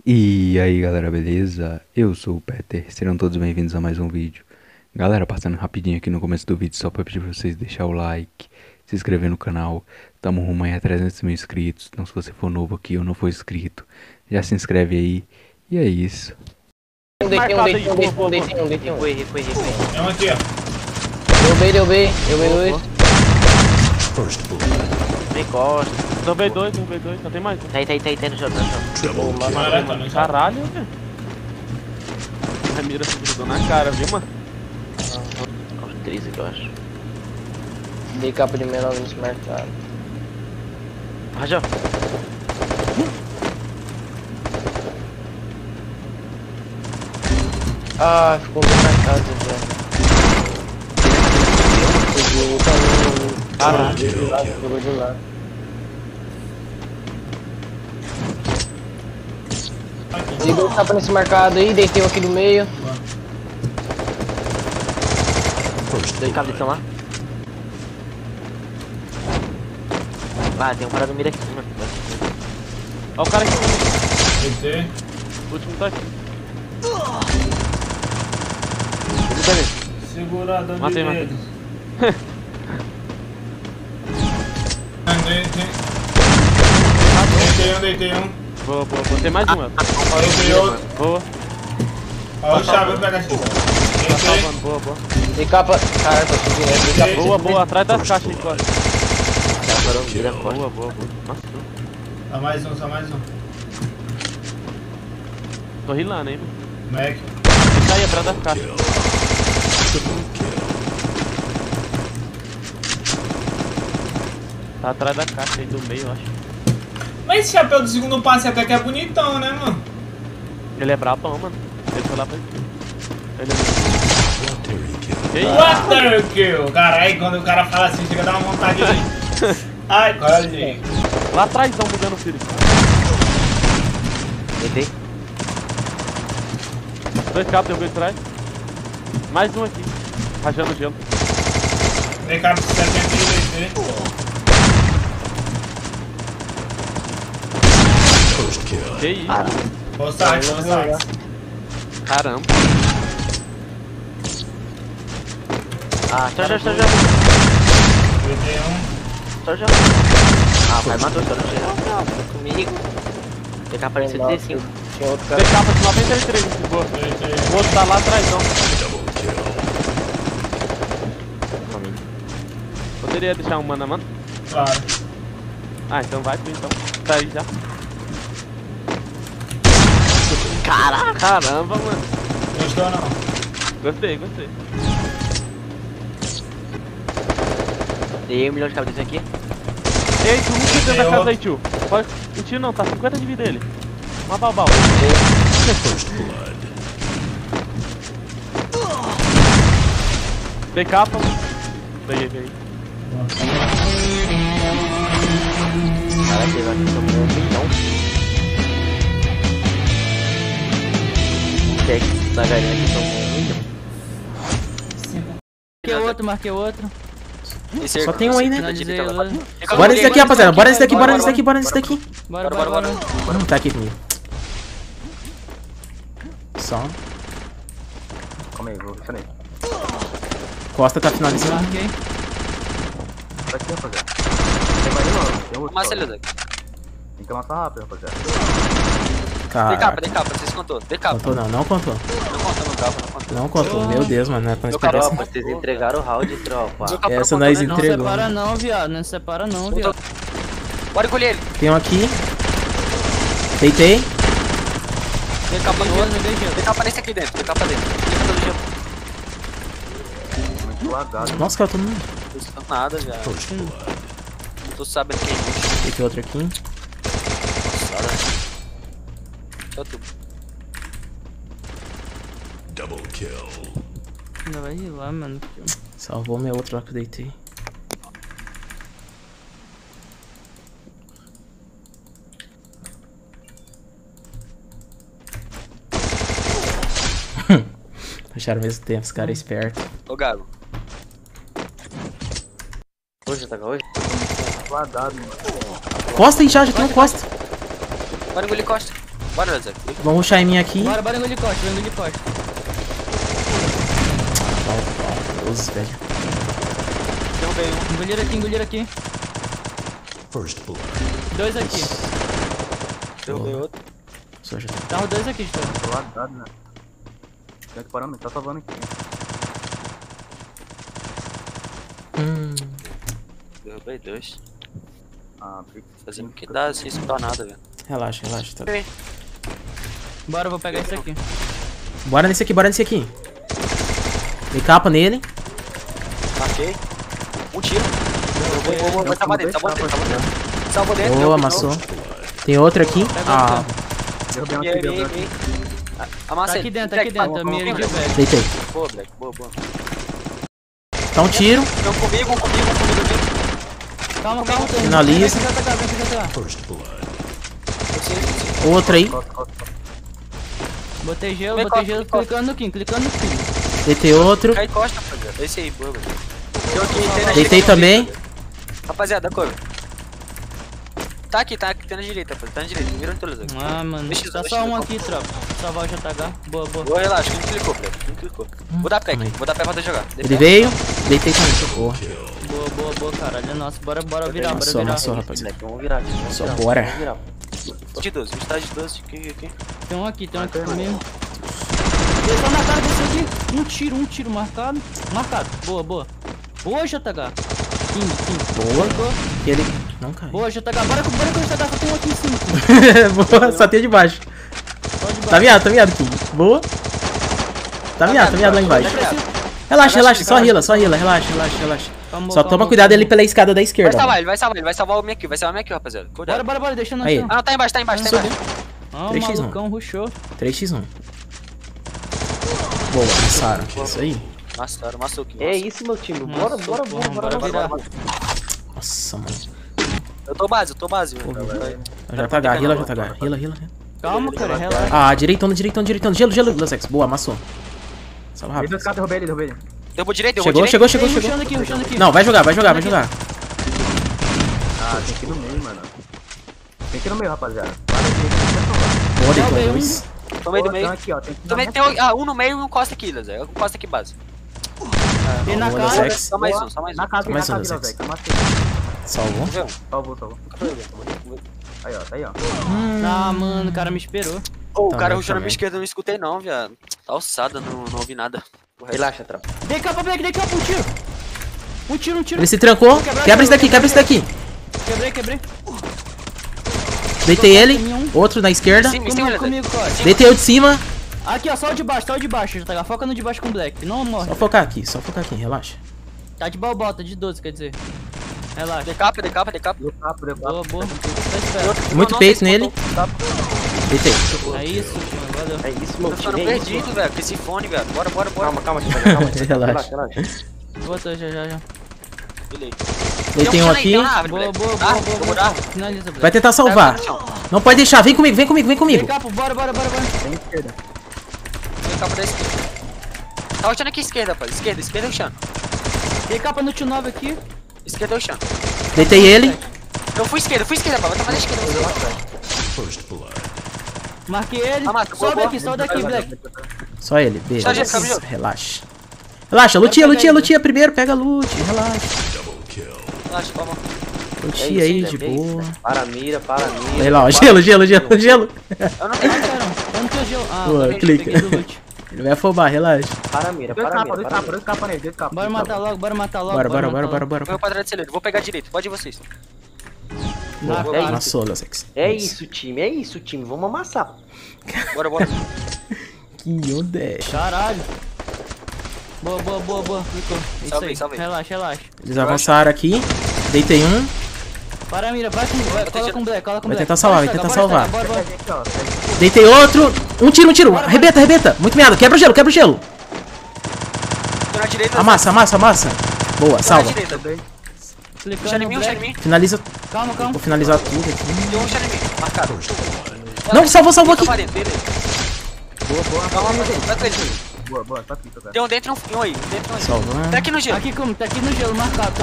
E aí galera, beleza? Eu sou o Peter, sejam todos bem-vindos a mais um vídeo. Galera, passando rapidinho aqui no começo do vídeo só pra pedir pra vocês deixar o like, se inscrever no canal. Tamo rumo aí a 300 mil inscritos, então se você for novo aqui ou não for inscrito, já se inscreve aí. E é isso. Deitei um. É um aqui, ó. Deu B, dois. Bem costa. Derrubei dois, só tem mais um. Tá aí no chão. Caralho, tá no chão. Caralho, velho. A mira se grudou na cara, viu, mano? Uns 13 que eu acho. Dei capa de menor nesse mercado. Rajão. Ah, ficou bem na casa, velho. Caralho. Jogou de lado. Dei dois tapas nesse mercado aí, deitei um aqui no meio. Dois cabos estão lá. Ah, tem um parado mira aqui, mano. Ó o cara aqui. Deitei. O último tá aqui. Segurada Matei. Deitei um. Boa. Tem mais uma. Deitei outro. Boa. Ó o chave, pega a chave. Tá Deitei. salvando, boa. Dei capa. Caralho, tô subindo. Dei capa. Boa, atrás das caixas aí, costa. Parou mira costa. Boa. Nossa, Só mais um. tô rilando, hein, mano. Mac. Tá aí atrás das caixas. Tá atrás da caixa aí do meio, eu acho. Mas esse chapéu do segundo passe até que é bonitão, né, mano? Ele é brabão, mano. Ele foi lá pra ele. Ei, Water kill! Caralho, quando o cara fala assim, chega a dar uma vontade de... Ai, quase. lá atrás estão mudando o filho. Deitei. Dois cabos, derrubei atrás. Mais um aqui. Rajando o gelo. Dei cabo de 70 e deitei. Que isso? Vou sair. Caramba. Ah, já. Deitei um. Já. Ah, pai, matou, só não chega. Tá comigo. Tem capa de 75. Tinha outro cara. Tem capa de 93 esse boa. Deitei. O outro tá lá atrás, não. Poderia deixar um mano a mano? Claro. Ah, então vai tu então. Tá aí já. Caraca. Caramba, mano. Gostou ou não? Gostei. Dei 1 milhão de cabos aqui. Ei, tu não fica dentro da casa aí, tio. Pode... Mentira não, tá 50 de vida ele. Uma balbal. Dei capa. Peguei. Caraca, ele aqui tomou 1 milhão. Tem aqui na galinha aqui tomou 1 milhão. Marquei outro. Só tem um aí, né? Finalizei o outro. Bora nesse daqui, rapaziada. Bora nesse daqui. Bora. Tá aqui comigo. Só. Calma aí, vou fechar nele. Costa tá finalizando. Marquei. Vai aqui, rapaziada. Tem mais não, tem outro. Massa ele daqui. Tem que amassar rápido, rapaziada. Cara, Dei capa, vocês contou. Dei capa. contou não contou. Não conta. Meu Deus, mano, não é pra nós perder Tropa, essa. vocês entregaram o round, tropa. Essa nós Não entregou. separa não, viado. Não separa não, viado. Bora encolher ele. Tem um aqui. Deitei. Dei capa no outro. Joguei gelo. Dei capa nesse aqui dentro. Dei capa dentro. Dei capa do gelo. Lagado. Nossa, cara, todo mundo. Não estou nada, já. Não tô sabendo quem é. Deitei outro aqui. Só tu. Ainda vai rilar, mano. Salvou meu outro lá que eu deitei. Acharam ao mesmo tempo, os caras espertos. Ô, Gago. Hoje tá hoje? Costa aí já tem um Costa. Bora engolir Costa. Bora, Zé. Vamos rushar em mim aqui. Bora engolir corte, vai engolir corte. Deus, velho. Derrubei um. Engolir aqui. Dois aqui. Derrubei outro. Só já Tava dois aqui, de todo. Tô lado, dado, né? Tem que parar, tá salvando aqui. Derrubei 2. Ah, Fazendo o que dá sem escutar nada, velho. Relaxa, relaxa. Tá... Bora, eu vou pegar esse aqui. Bora nesse aqui, bora nesse aqui. Dei capa nele. Marquei. Um tiro. Vai salvar dentro, salvou dentro, salvou dentro. Salvou dentro. Boa, amassou. Tem outro aqui. Ah, derrubei um aqui, derrubei um aqui. Amassei. Tá aqui dentro, a mira de velho. deitei. Boa, Black, boa. Tá um tiro. Então comigo aqui. Calma. Finaliza. Vem cá. Outro aí. Botei gelo, clicando no Kim. Deitei outro. Cai costa, rapaziada. Esse aí, boa, velho. Tem aqui, Deitei também. Rapaziada, cover. Tá aqui, tem na direita, rapaziada. Tá na direita, viram todos aqui. Ah, mano. Deixa Tá eu só um aqui, tropa. Salvar o JH. Boa. Boa, relaxa, quem clicou, Black? Quem clicou? Vou dar pé aqui, vou dar pé pra tu jogar. Ele veio. Deitei também. Boa. Boa, caralho. É nosso. Bora virar, Amassou, rapaziada. Vamos virar aqui, Só bora. De 12, está de 12, aqui. Tem um aqui comigo. Ele tá na cara desse aqui. Um tiro marcado. Boa. Boa, JH. King. Boa. E ele não cai. Boa, JH. Bora com o JH. Só tem um aqui em cima. Boa, só tem de baixo. Tá miado, King. Boa. Tá miado lá embaixo. Relaxa, só rila, relaxa. Só toma cuidado ali pela escada da esquerda. Vai salvar o minha kill, rapaziada. Cuidado. Bora, deixa no Aí. chão. Ah, não, tá embaixo. Ah, o 3x1. malucão rushou. 3x1. Boa, passaram. Isso aí. Amassou aqui. É isso, meu time. Bora virar. Nossa, mano. Eu tô base, velho. JH, rila. Calma, cara, relaxa. Ah, direitão. Gelo, Lasex. Boa, amassou. Salva rápido. Derrubei ele. Derrubou direito, Chegou. Rushando aqui. Não, vai jogar. Ah, tem que ir no meio, mano. Tem que ir no meio, rapaziada. Boa, deitou dois. Tomei do meio. Aqui, ó. Tem que Também tem um no meio e um costa aqui, Zé. Costa aqui base. Tem na Boa, cara. Lasex. Só mais um. na casa, Mais um, Velho. Lasex. Eu matei. Salvou. Salvou. Aí, ó, tá aí, ó. Ah, mano, o cara me esperou. Ô, o cara Também, rushou na minha também. esquerda, eu não escutei não, viado. Tá alçada, não ouvi nada. Relaxa, tropa. Dei capa, Black, um tiro. Um tiro. Ele se trancou. Quebra esse daqui. Quebrei. Deitei ele. Outro na esquerda. Comigo, corte. Deitei eu de cima. Aqui, ó, só o de baixo, JH. Foca no de baixo com o Black. Não morre. Só focar aqui, relaxa. Tá de balbota, de 12, quer dizer. Relaxa. Decapa. Deu papo. Boa. Só espera. Muito peito nele. Deitei. É isso, mano. Valeu. É isso, meu Tô ficando time. É isso. perdido, velho, com esse fone, velho. Bora. Calma. Relaxa. Botou, já. Beleza. Deitei um aqui. Boa. Finaliza, Black. Vai tentar salvar. Não pode deixar. Vem comigo. Vem cá, pô, bora. Tem esquerda. Tem capa da esquerda. Tá rushando aqui esquerda, rapaz. Esquerda rushando. Tem capa no tio 9 aqui. Esquerda rushando. Deitei ele. Eu fui esquerda, rapaz. Vai tomar da esquerda. Marquei ele. Ah, mata, Sobe boa. daqui, Black. Só ele. Beleza. Só gente, caminhou. Relaxa. Lutia primeiro. Pega loot. Relaxa. Relaxa, calma. Lutia aí, de boa. Para a mira. Olha lá, ó. Gelo. Eu não tenho Caramba, eu não tenho gelo. Ah, Boa, peguei clica. do loot. Ele vai afobar, relaxa. Para a mira. Dois capa nele, dois capa. Bora matar logo. Bora. Vou pra trás de celeiro. Vou pegar direito. Pode ir vocês. Boa. Amassou, Lasex. É isso, time. Vamos amassar. Bora. Que onda é? Caralho. Boa. Clicou. Isso Salvei. aí. Relaxa. Eles avançaram aqui. Deitei um. Para a mira, vai com cola com Black. Vai tentar salvar, Bora, vai. Bora. Deitei outro. Um tiro. Arrebenta. Muito meado. Quebra o gelo. Tô na direita. Amassa. Boa, salva. Clicando no Um Black. mim. Finaliza. Calma. Vou finalizar tudo aqui. Tem um em mim. Marcado. Não, salvou aqui. Beleza. Boa. Calma, vai com ele. Boa, tá aqui, cara. Tem um dentro e um aí. Salvando. Tá aqui no gelo. Tá aqui no gelo, marcado.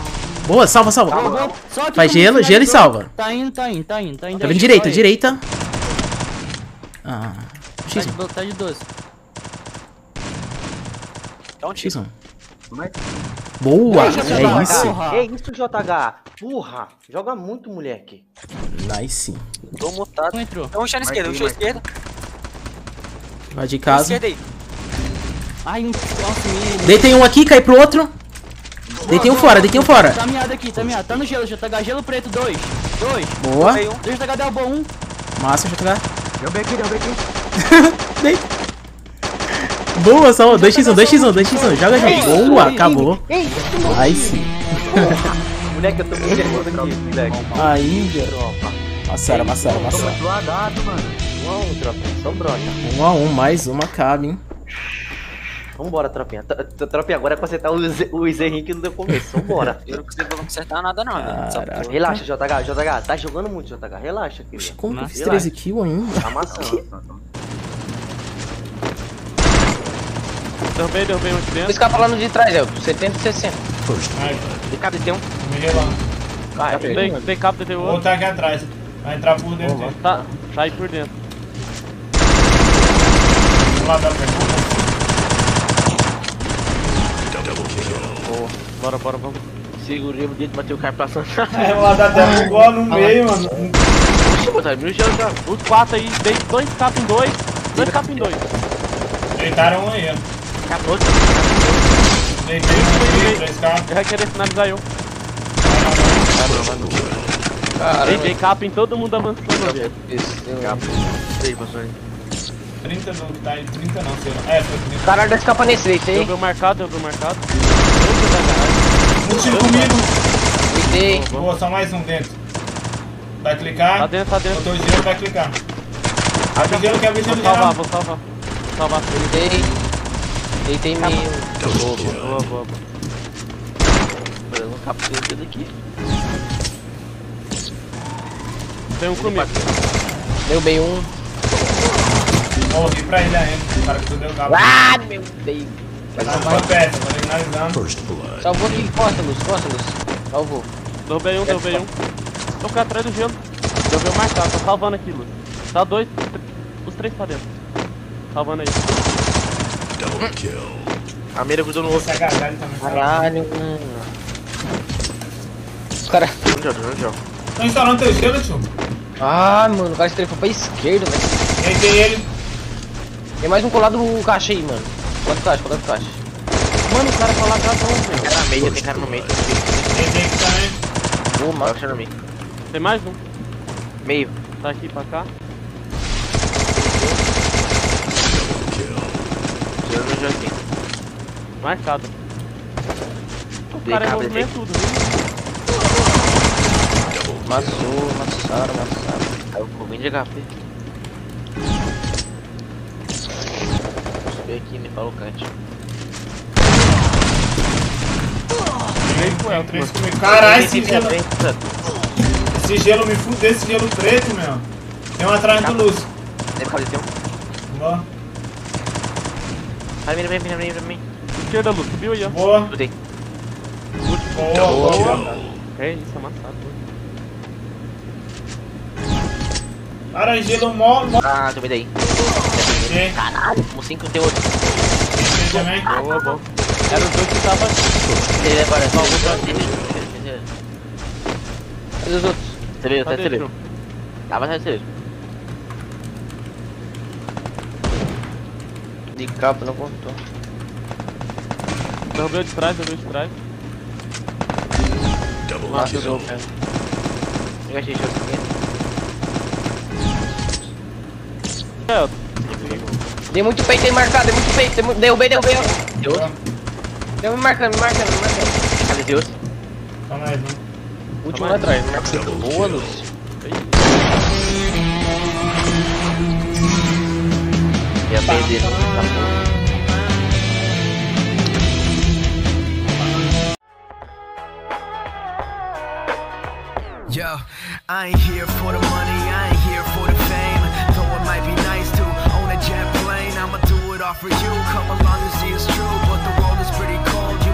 Boa, salva. Só aqui Faz comigo, gelo e salva. Tá indo. Tá vindo direita. Ah. Tá de 12. Dá um tiro. X1. Boa! isso, É isso. É isso, JH. Porra. Joga muito, moleque. Nice. Tô mutado. Não entrou. Tem um chão na esquerda, um chão na esquerda. Vai de casa. Esquerda aí. Ai, nossa, menino. Deitei um aqui, cai pro outro. Deitei um fora, deitei um fora. Tá miado aqui, tá miado. Tá no gelo, JH. Gelo preto, 2. Boa. Tem um. 2 JH derrubou 1. Massa, JH. Deu bem aqui. Deita. Boa, só 2x1, 2x1, 2x1. Joga junto. Boa, acabou. Nice. Moleque, eu tô muito nervoso aqui, moleque. Ainda. Massaram. Do H, mano. 1x1, tropinha. São brota. 1x1, mais uma cabe, hein. Vambora, tropinha. Tropinha, agora é pra acertar o errinhos que não deu começo. Vambora. Eu não consigo acertar nada não, velho. Relaxa, JH. Tá jogando muito, JH. Relaxa, Oxe, filho. como que eu fiz 13 kills ainda? Tá amassando. Derrubei um aqui Vou dentro. escapar lá no de trás, Elton. 70 e 60. Ai, De cabe tem um. me relando. Tem cabo, tem O outro. outro tá aqui atrás. Vai entrar por dentro dele. Tá aí por dentro. Do lado da pergunta. Bora, vamos. Segurei o dedo, bateu o cara passando. É, o lado da terra igual no meio, mano. Oxi, botar no chão já. Os 4 aí, dei 2 capos em 2. 2 capos em 2. Deitaram um aí, ó. Acabou. Deitei um aqui, 3 carros. Eu vai querer finalizar eu. Caramba. Dei capa em todo mundo avançando, velho. Sei, passou aí. 30 não, tá aí, 30 não, sei lá. É, foi 30. Caralho, dá escapa nesse leite aí. Deu marcado. Um tiro comigo. Deitei. Boa, só mais um dentro. Vai clicar. Tá dentro. Botou o gelo, vai clicar. Abre o gelo, quer abrir o Vou gelo salvar, geral. vou salvar. Deitei. Deitei meio. Boa. Eu não captei tudo aqui. Tem um comigo. Derrubei um. Morri pra ele ainda. O cara que tu deu cabo. Ah, meu Deus. Foi perto, tô finalizando. Salvou aqui. Costa, Luz. Salvou. Derrubei um. Tô ficando atrás do gelo. Derrubei o marcado, tô salvando aqui, Luz. Tá 2, os 3 pra dentro. Salvando aí. A mira cruzou no outro. Esse agasalho também. Caralho, mano. Os caras. Onde joga? Tô instalando teu gelo, tio. Ah, mano. O cara estrefou pra esquerda, velho. Deitei ele. Tem mais um colado no caixa aí, mano. Colado do caixa. Mano, o cara foi lá atrás, velho. Tem cara na meia, tem cara no meio. Deitei aqui também. Boa, Vai mano. puxar no meio. Tem mais um. Meio. Tá aqui pra cá. Eu não jogo aqui. Marcado. O Dei cara é cabo, movimento tudo, viu? Massaram. Aí eu vou bem de HP. Subi aqui e me falou Kant. Três comigo. Caralho, esse gelo me fudeu, esse gelo preto, meu. Tem um atrás do Luz. Deve caber, tem um. Boa. Vai, mira pra mim. Esquerda, Luz, subiu aí, ó. Boa. Botei. Boa. É isso, amassado. Cara, gelo mó. Ah, tomei daí. Tem. Caralho, um 5 tem outro. Tem também. Boa. Era os dois que tava aqui. Ele agora, só o Cadê os outros? Acelera, Cadê, acelera. tio? Tava acelera. De capa, não contou. Derrubei de trás. Nossa, eu Eu achei show aqui. É, Dei muito peito, dei marcado, derrubei. Deu outro. Deu me marcando. Cadê Deus? Calma aí, não. Último lá atrás, me marcando. Boa, Luz. E a perder. Yo, I ain't here for the money, I ain't here for the fame. Though it might be nice to own a jet plane, I'ma do it all for you. Come along and see it's true, but the world is pretty cold.